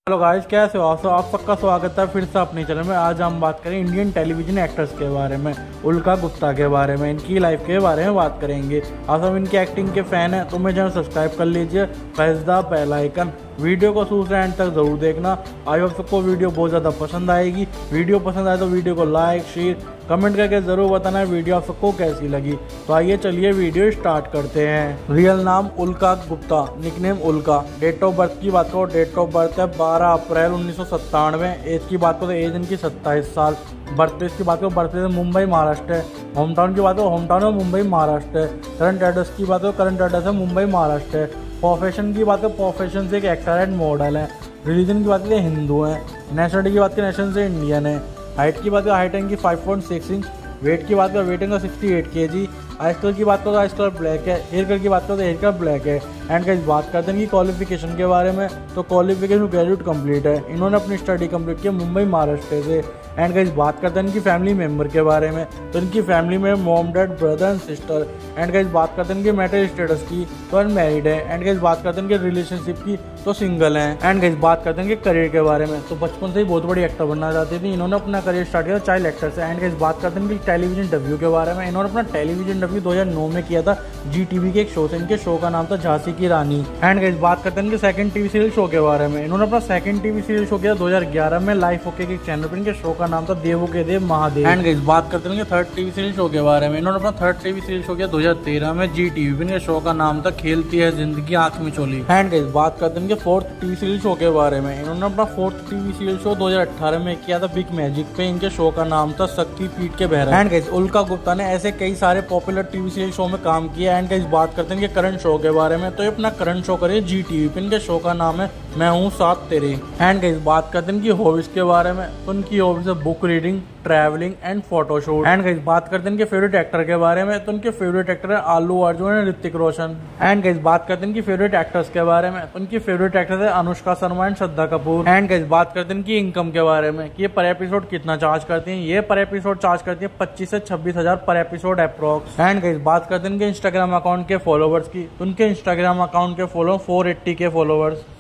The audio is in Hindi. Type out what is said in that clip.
हेलो गाइस, कैसे हो आप सबका स्वागत है फिर से अपने चैनल में। आज हम बात करें इंडियन टेलीविजन एक्टर्स के बारे में, उल्का गुप्ता के बारे में, इनकी लाइफ के बारे में बात करेंगे। आप सब इनकी एक्टिंग के फैन हैं तो मेरे चैनल सब्सक्राइब कर लीजिए, press the bell icon. Video को शुरू से एंड तक जरूर देखना। आई होप सबको वीडियो बहुत ज़्यादा पसंद आएगी। वीडियो पसंद आए तो वीडियो को लाइक शेयर कमेंट करके ज़रूर बताना है वीडियो आप सबको कैसी लगी। तो आइए चलिए वीडियो स्टार्ट करते हैं। रियल नाम Ulka Gupta, nickname Ulka. Date of birth की बात करो, डेट ऑफ बर्थ है 12 अप्रैल 1997। एज की बात करो तो एज इनकी 27 साल। बर्थ प्लेस की बात करो, बर्थ प्लेस मुंबई महाराष्ट्र है। होम टाउन की बात करो, होम टाउन है मुंबई महाराष्ट्र है। करंट एड्रेस की बात करो, करंट एड्रेस है मुंबई महाराष्ट्र है। प्रोफेशन की बात करो, प्रोफेशन से एक एक्टर एंड मॉडल है। रिलीजन की बात करें हिंदू है। नेशनलिटी की बात करें, नेशनल से इंडियन है। हाइट की बात करें, हाइट इनकी 5.6 इंच। वेट की बात करें, वेट इनका 68 kg। आइस कलर की बात करो तो आइस कलर ब्लैक है। हेयर कलर की बात करो तो हेयर कलर ब्लैक है। एंड गाइस बात करते हैं कि क्वालिफिकेशन के बारे में, तो क्वालिफिकेशन ग्रेजुएट कंप्लीट है। इन्होंने अपनी स्टडी कंप्लीट की मुंबई महाराष्ट्र से। एंड गाइस बात करते हैं इनकी फैमिली मेंबर के बारे में, तो इनकी फैमिली में mom dad brother and sister. And guys बात करते हैं इनके मैरिटल स्टेटस की, तो अनमैरिड है। एंड गाइस बात करते हैं इनके रिलेशनशिप की, तो सिंगल है। एंड गाइस बात करते हैं इनके करियर के बारे में, तो बचपन से ही बहुत बड़ी एक्टर बनना चाहती थी। इन्होंने अपना करियर स्टार्ट किया चाइल्ड एक्टर से। एंड गाइस बात करते हैं इनके टेलीविजन डेब्यू के बारे में। इन्होंने अपना टेलीविजन डेब्यू 2009 में किया था GTV के एक शो से। इनके शो का नाम था झांसी की रानी। एंड गाइस बात करते हैं इनके सेकंड टीवी सीरियल शो के बारे में। इन्होंने अपना सेकंड टीवी सीरियल शो किया 2011 में लाइफ ओके के चैनल पर। इनके शो का नाम था देवों के देव महादेव। एंड गाइस बात करते हैं थर्ड टीवी सीरियल शो के बारे में। इन्होंने अपना थर्ड टीवी सीरियल शो किया 2013 में GTV पे। इनके शो का नाम था खेलती है जिंदगी आंख में चोली। एंड गाइस बात करते हैं इनके फोर्थ टीवी सीरियल शो के बारे में। इन्होंने अपना फोर्थ टीवी सीरियल शो 2018 में किया था बिग मैजिक पे। इनके शो का नाम था शक्ति पीठ के बहरा। एंड गाइस उल्का गुप्ता ने ऐसे कई सारे पॉपुलर टीवी सीरियल शो में काम किया। एंड गाइस बात करते हैं इनके करंट शो के बारे में, तो ये अपना करंट शो करिए GTV पे। इनके शो का नाम है मैं हूँ साथ तेरे। एंड गाइस बात करते हैं इनकी हॉबीज के बारे में, तो उनकी हॉबीज है book reading, travelling and photoshoot. And guys बात करते हैं इनके फेवरेट एक्टर के बारे में, तो उनके फेवरेट एक्टर है Allu Arjun and Hrithik Roshan. And guys बात करते हैं इनकी फेवरेट एक्टर्स के बारे में, तो उनकी फेवरेट एक्टर्स है Anushka Sharma and Shraddha Kapoor. And guys बात करते हैं इनकी इनकम के बारे में कि ये पर एपिसोड कितना चार्ज करती हैं। ये पर एपिसोड चार्ज करती है 25 से 26 हजार पर एपिसोड अप्रॉक्स। एंड गाइस बात करते हैं इनके इंस्टाग्राम अकाउंट के फॉलोवर्स की, तो उनके इंस्टाग्राम अकाउंट के फॉलो 480 के फॉलोवर्स।